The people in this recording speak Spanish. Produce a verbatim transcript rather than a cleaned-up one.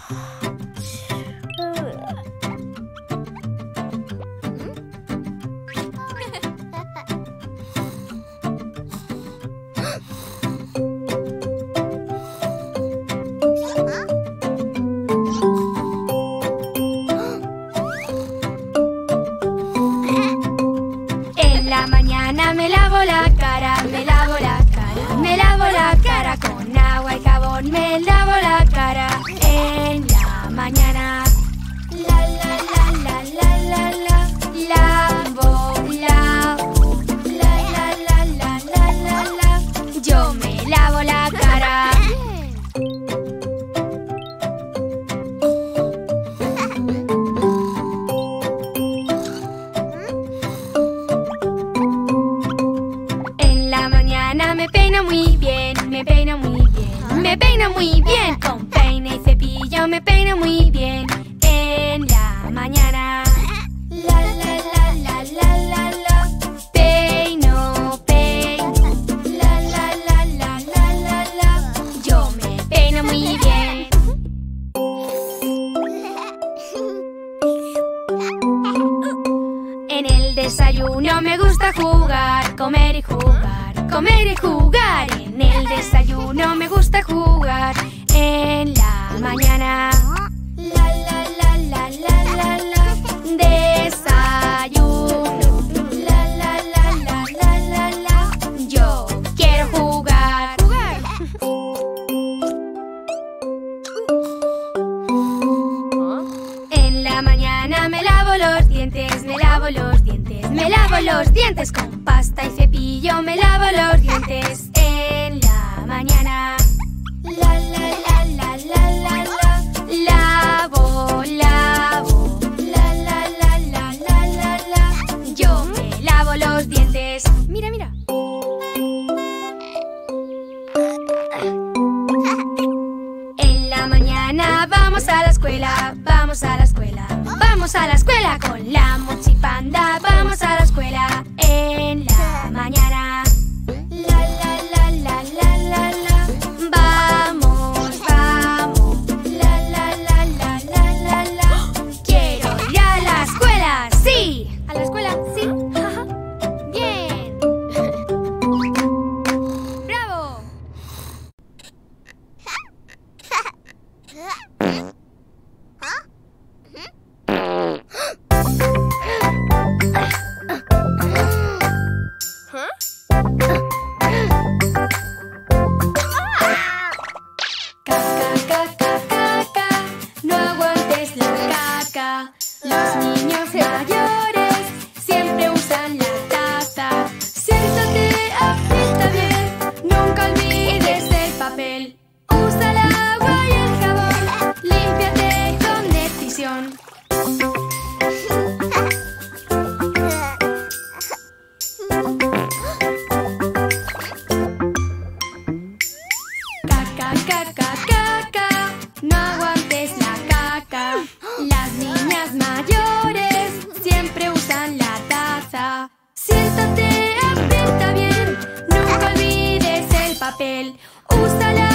En la mañana me lavo la cara, me lavo la cara, me lavo la cara con agua y jabón, me lavo la cara. En la mañana, la la la la la la la, lavo, lavo, la la la la la la la, yo me lavo la cara. En la mañana me peino muy bien, me peino muy bien, me peino muy bien, con peine y cepillo me peino muy bien. En la mañana, la la la la la la la, peino, peino, la la la la la la la, yo me peino muy bien. En el desayuno me gusta jugar, comer y jugar, comer y jugar. En el desayuno me gusta jugar. En la mañana, la la la la la la la, desayuno, la la la la la la la, yo quiero jugar. Jugar. En la mañana me lavo los dientes, me lavo los dientes, me lavo los dientes con pasta y cepillo, me lavo los dientes. En la mañana, la la la la la la la, lavo, lavo, la la la la la la la, yo me lavo los dientes. Mira, mira. En la mañana vamos a la escuela, vamos a la escuela, vamos a la escuela con la Mochi Panda, vamos a la escuela. En la mañana, la la la la la la la, vamos, vamos, la la la la la la la, quiero ir a la escuela, sí, a la escuela, sí, bien, bravo. Los niños mayores siempre usan la taza. Siéntate, aprieta bien, nunca olvides el papel. Usa el agua y el jabón, límpiate con decisión. Caca, caca, caca, no aguantes la caca. Las niñas mayores siempre usan la taza. Siéntate, aprieta bien, nunca olvides el papel. Usa la